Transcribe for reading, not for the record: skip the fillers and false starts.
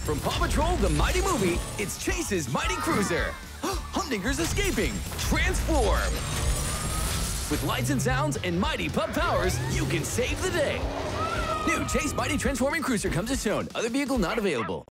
From Paw Patrol, the mighty movie, it's Chase's Mighty Cruiser. Humdinger's escaping. Transform! With lights and sounds and mighty pup powers, you can save the day. New Chase Mighty Transforming Cruiser comes as shown. Other vehicle not available.